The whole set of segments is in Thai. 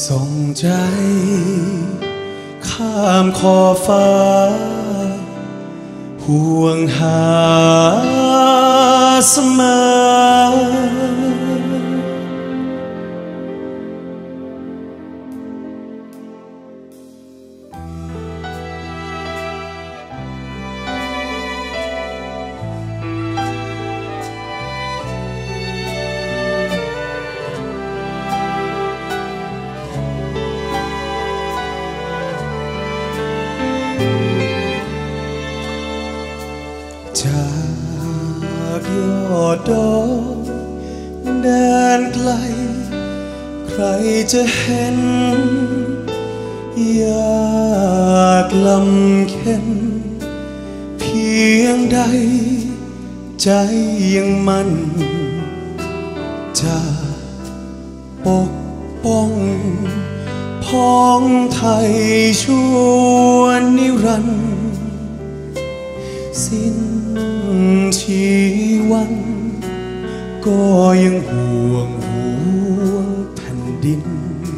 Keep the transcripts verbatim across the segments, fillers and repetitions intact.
ส่งใจข้ามขอบฟ้าห่วงหาเสมอจากยอดดอยแดนไกลใครจะเห็นอยากลำเค็นเพียงใดใจยังมันจะปกป้องพ้องไทยชั่วนิรันดร์สิ้นชีวันก็ยังห่วงห่วงแผ่นดิน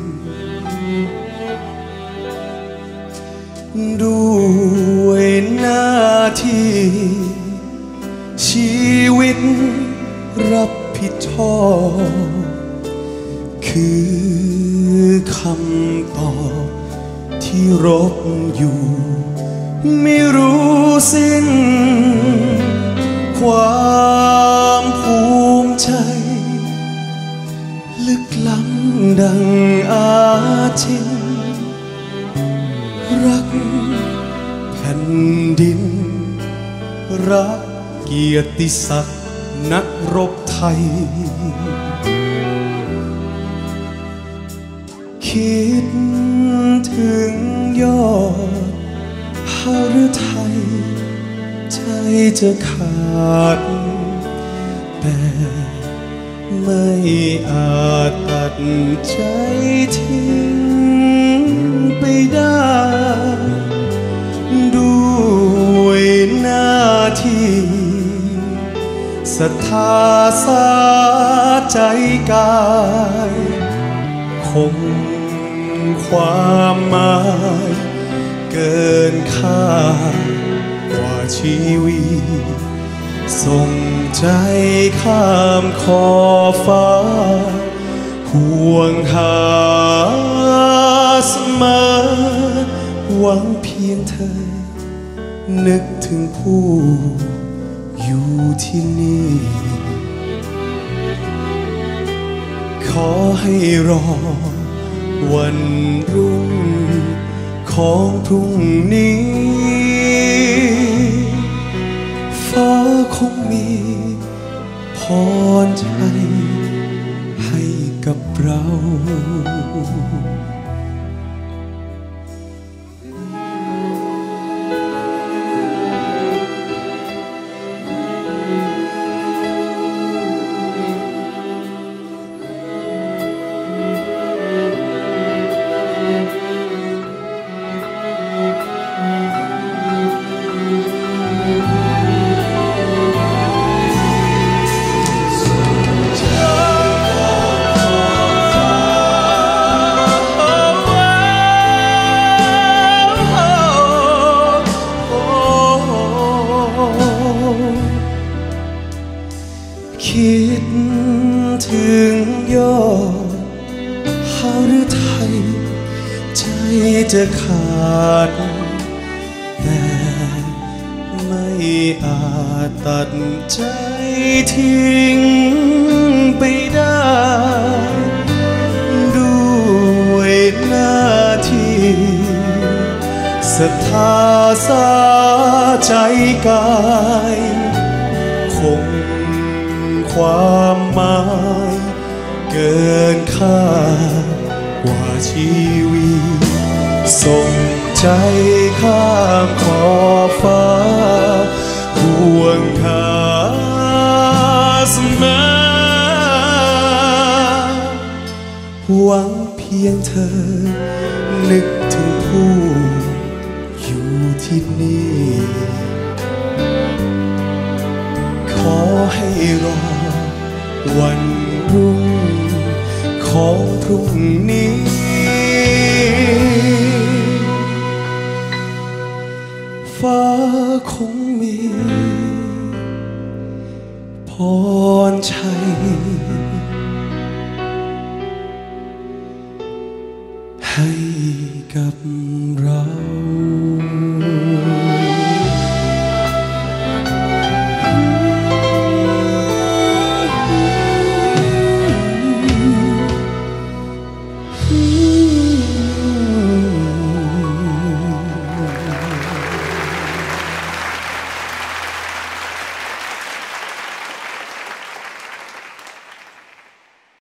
ด้วยหน้าที่ชีวิตรับผิดชอบคือคำตอบที่รบอยู่ไม่รู้สิ้นความภูมิใจลึกล้ำดังอาทิตย์รักแผ่นดินรักเกียรติศักดิ์นักรบไทยคิดถึงยอดหฤทัยใจจะขาดแต่ไม่อาจตัดใจทิ้งไปได้ด้วยหน้าที่ศรัทธาสาใจกายคงความหมายเกินค่ากว่าชีวิตส่งใจข้ามขอบฟ้าห่วงหาเสมอหวังเพียงเธอนึกถึงผู้อยู่ที่นี่ขอให้รอวันรุ่งของพรุ่งนี้ฟ้าคงมีพรชัยให้กับเราคิดถึงยอดหฤทัยใจจะขาดแต่ไม่อาจตัดใจทิ้งไปได้ด้วยหน้าที่ศรัทธาสาใจกายคงความหมายเกินค่ากว่าชีวิตส่งใจข้ามขอบฟ้าห่วงหาเสมอหวังเพียงเธอนึกถึงผู้อยู่ที่นี่ขอให้รอวันรุ่งของพรุ่งนี้ให้กับเรา